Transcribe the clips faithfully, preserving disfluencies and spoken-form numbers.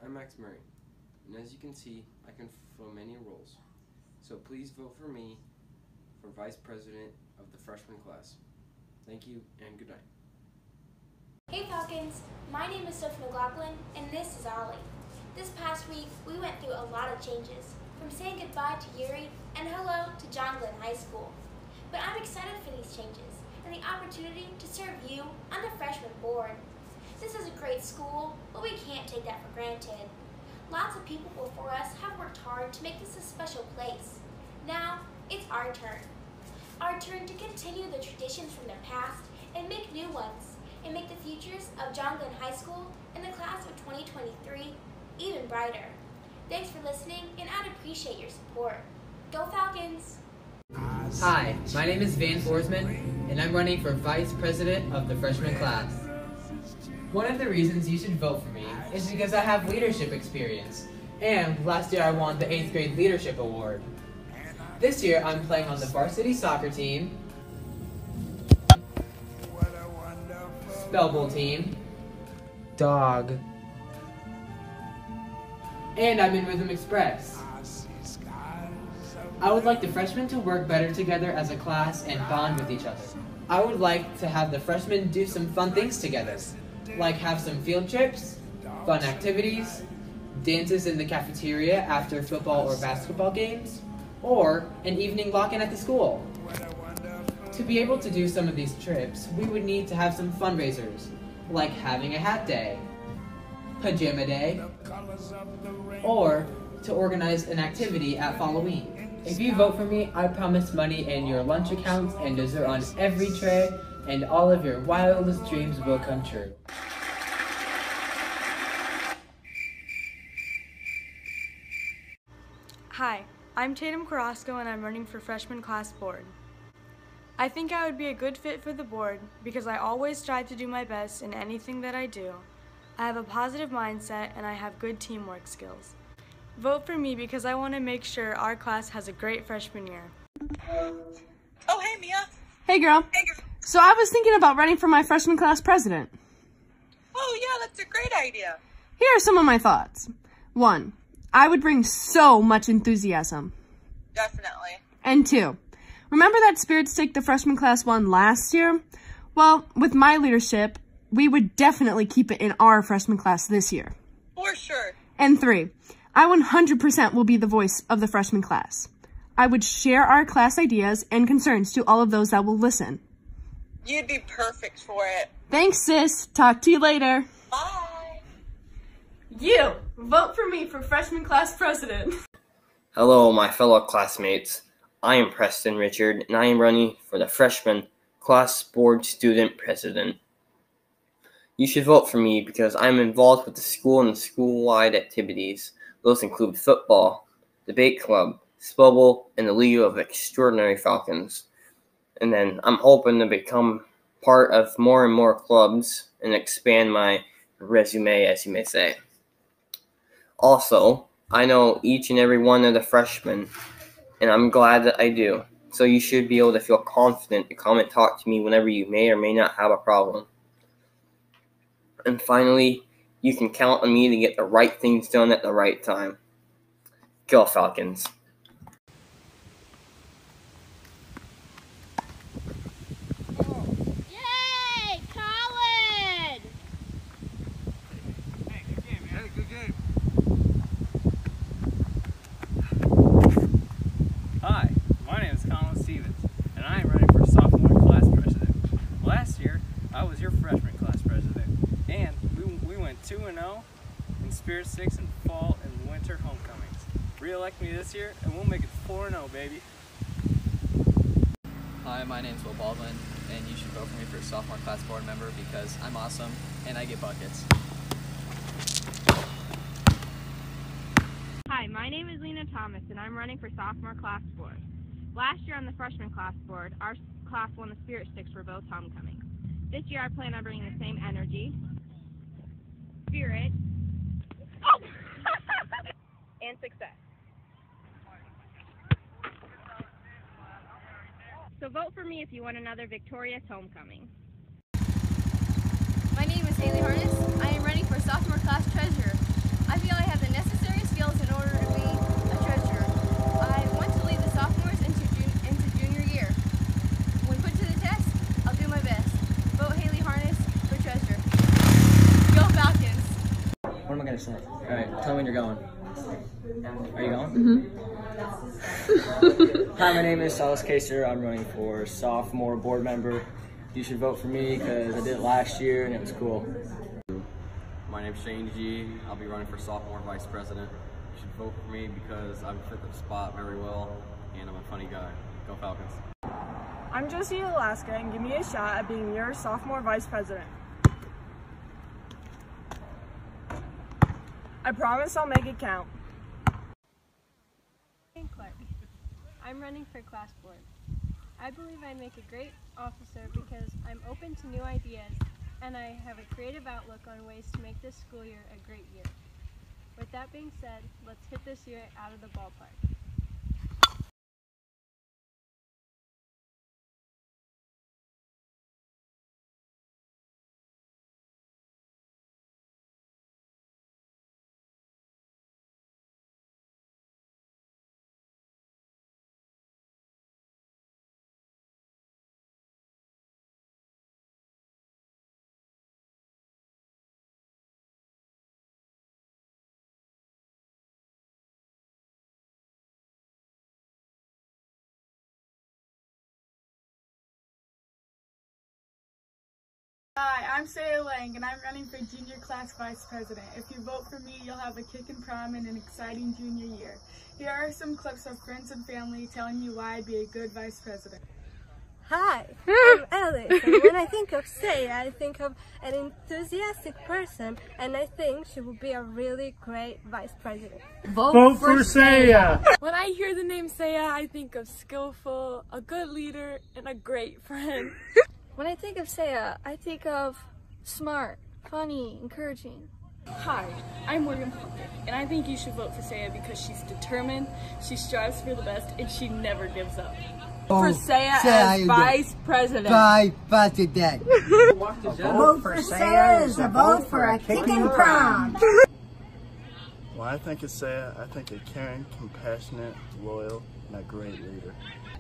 I'm Max Murray, and as you can see, I can fulfill many roles. So please vote for me for Vice President of the freshman class. Thank you, and good night. Hey Falcons, my name is Sophie McLaughlin, and this is Ollie. This past week, we went through a lot of changes, from saying goodbye to Yuri and hello to John Glenn High School. But I'm excited for these changes and the opportunity to serve you on the freshman board. This is a great school, but we can't take that for granted. Lots of people before us have worked hard to make this a special place. Now, it's our turn. Our turn to continue the traditions from the past and make new ones, and make the futures of John Glenn High School and the class of twenty twenty-three even brighter. Thanks for listening, and I'd appreciate your support. Go Falcons! Hi, my name is Van Forsman, and I'm running for Vice President of the freshman class. One of the reasons you should vote for me is because I have leadership experience, and last year I won the eighth grade Leadership Award. This year I'm playing on the varsity soccer team, spell bowl team, dog, and I'm in Rhythm Express. I would like the freshmen to work better together as a class and bond with each other. I would like to have the freshmen do some fun things together, like have some field trips, fun activities, dances in the cafeteria after football or basketball games, or an evening lock-in at the school. To be able to do some of these trips, we would need to have some fundraisers, like having a hat day, pajama day, or to organize an activity at Halloween. If you vote for me, I promise money in your lunch accounts and dessert on every tray, and all of your wildest dreams will come true. Hi, I'm Tatum Carrasco and I'm running for freshman class board. I think I would be a good fit for the board because I always strive to do my best in anything that I do. I have a positive mindset and I have good teamwork skills. Vote for me because I want to make sure our class has a great freshman year. Oh, hey, Mia. Hey, girl. Hey, girl. So I was thinking about running for my freshman class president. Oh, yeah, that's a great idea. Here are some of my thoughts. One, I would bring so much enthusiasm. Definitely. And two, remember that spirit stick the freshman class won last year? Well, with my leadership, we would definitely keep it in our freshman class this year. For sure. And three, I one hundred percent will be the voice of the freshman class. I would share our class ideas and concerns to all of those that will listen. You'd be perfect for it. Thanks, sis. Talk to you later. Bye. You, vote for me for freshman class president. Hello, my fellow classmates. I am Preston Richard, and I am running for the freshman class board student president. You should vote for me because I am involved with the school and school-wide activities. Those include football, debate club, spell bowl, and the League of Extraordinary Falcons. And then I'm hoping to become part of more and more clubs and expand my resume, as you may say. Also, I know each and every one of the freshmen, and I'm glad that I do. So you should be able to feel confident to come and talk to me whenever you may or may not have a problem. And finally, you can count on me to get the right things done at the right time. Go Falcons. Yay, Colin! Hey, good game, man. Hey, good game. Hi, my name is Colin Stevens, and I am running for sophomore class president. Last year, I was your freshman class president, and we, we went two and oh in Spirit Six and fall and winter homecomings. Re-elect me this year, and we'll make it four and oh, baby. Hi, my name's Will Baldwin, and you should vote for me for sophomore class board member because I'm awesome and I get buckets. Hi, my name is Lena Thomas, and I'm running for sophomore class board. Last year on the freshman class board, our class won the Spirit Sticks for both homecomings. This year I plan on bringing the same energy, spirit, oh! and success. So vote for me if you want another victorious homecoming. My name is Haley Harness. I am running for sophomore class treasurer. I feel I have the necessary skills in order to be a treasurer. I want to lead the sophomores into, jun into junior year. When put to the test, I'll do my best. Vote Haley Harness for treasurer. Go Falcons! What am I gonna say? Alright, tell me when you're going. Are you going? Mm-hmm. Hi, my name is Silas Kaser. I'm running for sophomore board member. You should vote for me because I did it last year and it was cool. My name's Shane G. I'll be running for sophomore vice president. You should vote for me because I fit the spot very well and I'm a funny guy. Go Falcons. I'm Josie Alaska and give me a shot at being your sophomore vice president. I promise I'll make it count. Jane Clark. I'm running for class board. I believe I'd make a great officer because I'm open to new ideas and I have a creative outlook on ways to make this school year a great year. With that being said, let's hit this year out of the ballpark. Hi, I'm Sarah Lang and I'm running for junior class vice president. If you vote for me, you'll have a kick in prom and an exciting junior year. Here are some clips of friends and family telling you why I'd be a good vice president. Hi, I'm Alex, and when I think of Saya, I think of an enthusiastic person, and I think she will be a really great vice president. Vote, Vote for, for Saya! When I hear the name Saya, I think of skillful, a good leader, and a great friend. When I think of Saya, I think of smart, funny, encouraging. Hi, I'm Morgan Pumpkin, and I think you should vote for Saya because she's determined, she strives for the best, and she never gives up. Oh, for Saya Saya as vice president. Vice president. Vote for Saya is a vote for a kick in prom. When I think of Saya, I think of caring, compassionate, loyal, and a great leader.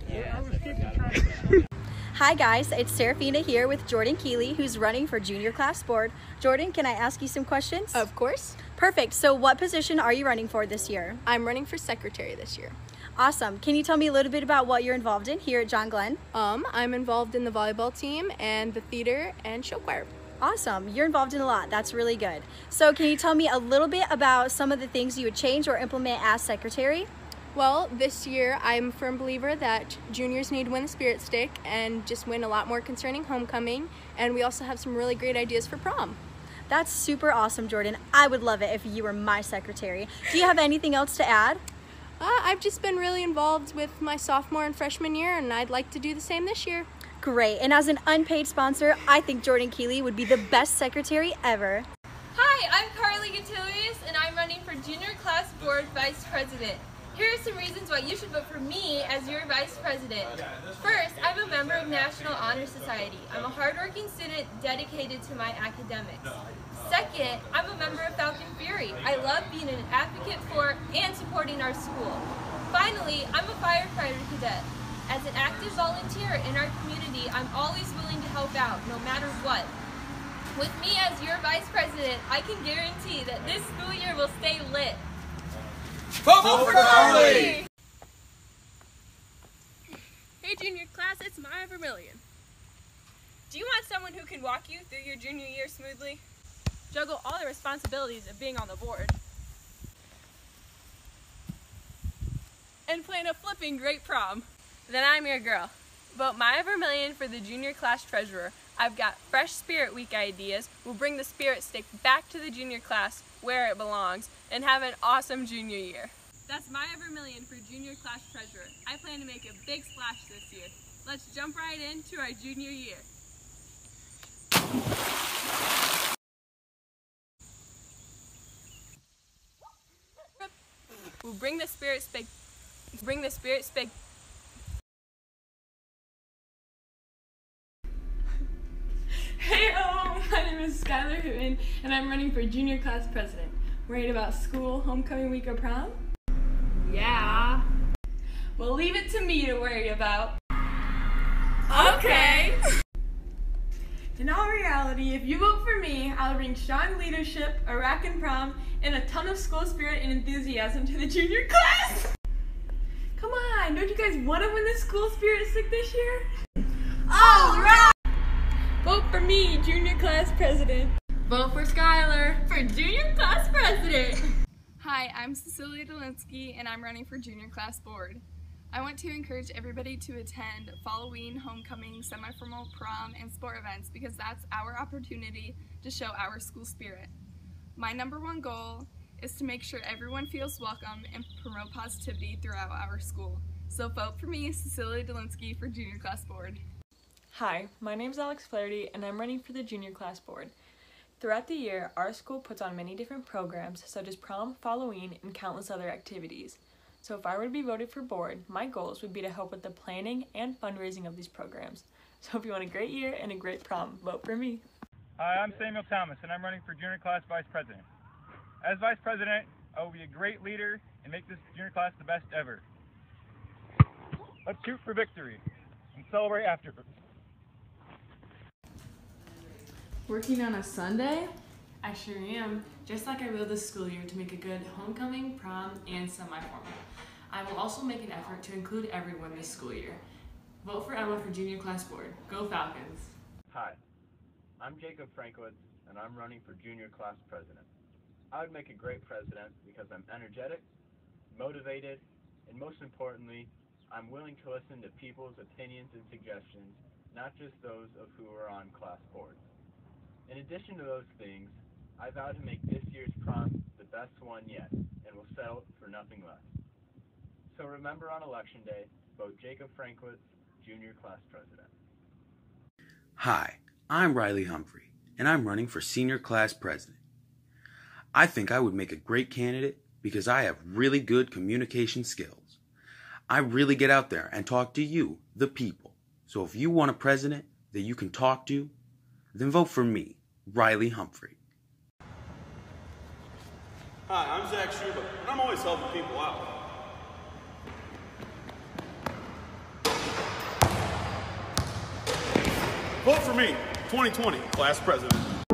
Hi guys, it's Serafina here with Jordan Keeley, who's running for junior class board. Jordan, can I ask you some questions? Of course. Perfect. So what position are you running for this year? I'm running for secretary this year. Awesome. Can you tell me a little bit about what you're involved in here at John Glenn? Um, I'm involved in the volleyball team and the theater and show choir. Awesome. You're involved in a lot. That's really good. So can you tell me a little bit about some of the things you would change or implement as secretary? Well, this year I'm a firm believer that juniors need to win the Spirit Stick and just win a lot more concerning homecoming, and we also have some really great ideas for prom. That's super awesome, Jordan. I would love it if you were my secretary. Do you have anything else to add? Uh, I've just been really involved with my sophomore and freshman year, and I'd like to do the same this year. Great, and as an unpaid sponsor, I think Jordan Keeley would be the best secretary ever. Hi, I'm Carly Gatilius, and I'm running for Junior Class Board Vice President. Here are some reasons why you should vote for me as your Vice President. First, I'm a member of National Honor Society. I'm a hardworking student dedicated to my academics. Second, I'm a member of Falcon Fury. I love being an advocate for and supporting our school. Finally, I'm a firefighter cadet. As an active volunteer in our community, I'm always willing to help out, no matter what. With me as your Vice President, I can guarantee that this school year will stay lit. Vote, Vote for Carly! Hey junior class, it's Maya Vermillion. Do you want someone who can walk you through your junior year smoothly? Juggle all the responsibilities of being on the board, and plan a flipping great prom? Then I'm your girl. Vote Maya Vermillion for the junior class treasurer. I've got fresh Spirit Week ideas. We'll bring the Spirit Stick back to the junior class where it belongs and have an awesome junior year. That's Maya Vermillion for junior class treasurer. I plan to make a big splash this year. Let's jump right into our junior year. We'll bring the Spirit Stick. Bring the Spirit Stick. Hey, oh, my name is Skylar Hooten, and I'm running for junior class president. Worried about school, homecoming week, or prom? Yeah. Well, leave it to me to worry about. Okay. In all reality, if you vote for me, I'll bring strong leadership, a rockin' prom, and a ton of school spirit and enthusiasm to the junior class. Come on, don't you guys want to win the school spirit stick this year? All right. Vote for me, junior class president. Vote for Skylar for junior class president. Hi, I'm Cecilia Dolinsky, and I'm running for junior class board. I want to encourage everybody to attend Halloween, homecoming, semi-formal, prom, and sport events because that's our opportunity to show our school spirit. My number one goal is to make sure everyone feels welcome and promote positivity throughout our school. So vote for me, Cecilia Dolinsky, for junior class board. Hi, my name is Alex Flaherty, and I'm running for the junior class board. Throughout the year, our school puts on many different programs such as prom, Halloween, and countless other activities. So if I were to be voted for board, my goals would be to help with the planning and fundraising of these programs. So if you want a great year and a great prom, vote for me. Hi, I'm Samuel Thomas, and I'm running for junior class vice president. As vice president, I will be a great leader and make this junior class the best ever. Let's shoot for victory and celebrate afterwards. Working on a Sunday? I sure am, just like I will this school year to make a good homecoming, prom, and semi-formal. I will also make an effort to include everyone this school year. Vote for Emma for junior class board. Go Falcons! Hi, I'm Jacob Frankwitz, and I'm running for junior class president. I would make a great president because I'm energetic, motivated, and most importantly, I'm willing to listen to people's opinions and suggestions, not just those of who are on class boards. In addition to those things, I vow to make this year's prom the best one yet, and will settle for nothing less. So remember on election day, vote Jacob Frankwitz, junior class president. Hi, I'm Riley Humphrey, and I'm running for senior class president. I think I would make a great candidate because I have really good communication skills. I really get out there and talk to you, the people. So if you want a president that you can talk to, then vote for me, Riley Humphrey. Hi, I'm Zach Schuba, and I'm always helping people out. Vote for me, twenty twenty class president.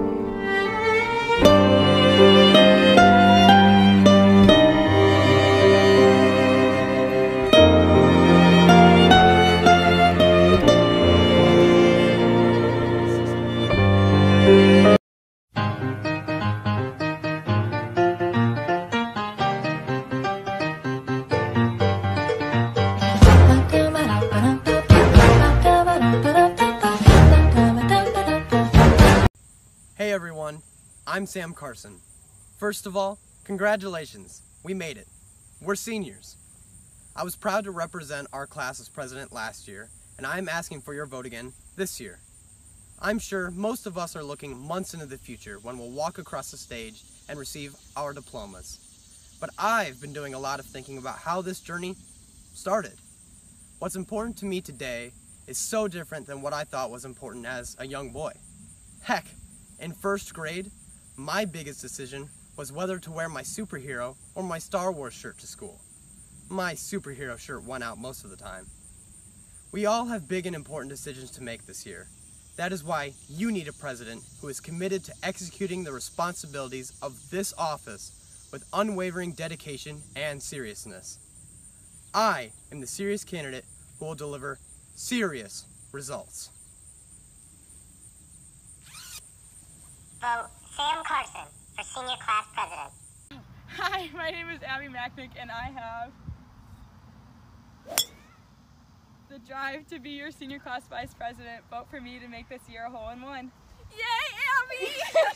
Hey everyone, I'm Sam Carson. First of all, congratulations, we made it. We're seniors. I was proud to represent our class as president last year, and I'm asking for your vote again this year. I'm sure most of us are looking months into the future when we'll walk across the stage and receive our diplomas. But I've been doing a lot of thinking about how this journey started. What's important to me today is so different than what I thought was important as a young boy. Heck, in first grade, my biggest decision was whether to wear my superhero or my Star Wars shirt to school. My superhero shirt won out most of the time. We all have big and important decisions to make this year. That is why you need a president who is committed to executing the responsibilities of this office with unwavering dedication and seriousness. I am the serious candidate who will deliver serious results. Vote Sam Carson for senior class president. Hi, my name is Abby Macknick, and I have the drive to be your senior class vice president. Vote for me to make this year a hole-in-one. Yay, Abby!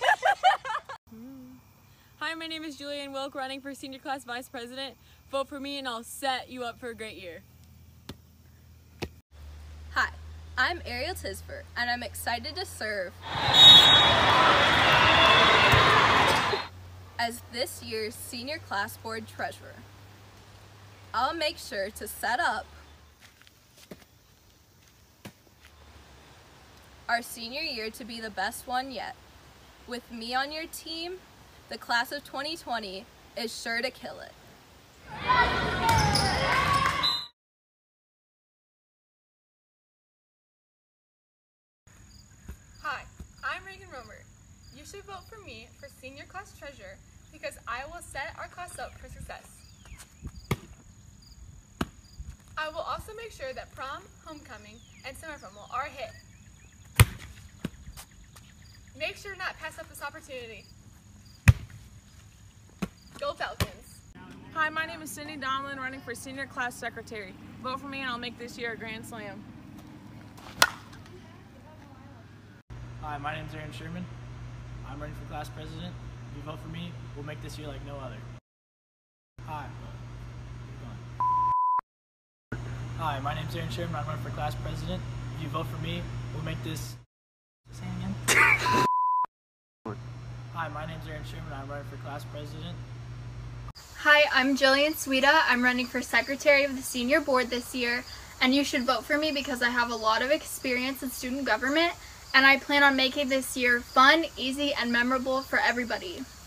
Hi, my name is Julianne Wilk, running for senior class vice president. Vote for me and I'll set you up for a great year. Hi, I'm Ariel Tisper, and I'm excited to serve as this year's senior class board treasurer. I'll make sure to set up our senior year to be the best one yet. With me on your team, The class of twenty twenty is sure to kill it. Hi, I'm Reagan Romer. You should vote for me for senior class treasurer because I will set our class up for success. I will also make sure that prom, homecoming, and summer formal are a hit. Make sure to not pass up this opportunity. Go Falcons! Hi, my name is Cindy Donlin, running for senior class secretary. Vote for me and I'll make this year a grand slam. Hi, my name is Aaron Sherman. I'm running for class president. If you vote for me, we'll make this year like no other. Hi. Hi, my name is Aaron Sherman. I'm running for class president. If you vote for me, we'll make this... Say it again. Hi, my name is Aaron Sherman. I'm running for class president. Hi, I'm Jillian Sweda. I'm running for secretary of the senior board this year, and you should vote for me because I have a lot of experience in student government, and I plan on making this year fun, easy, and memorable for everybody.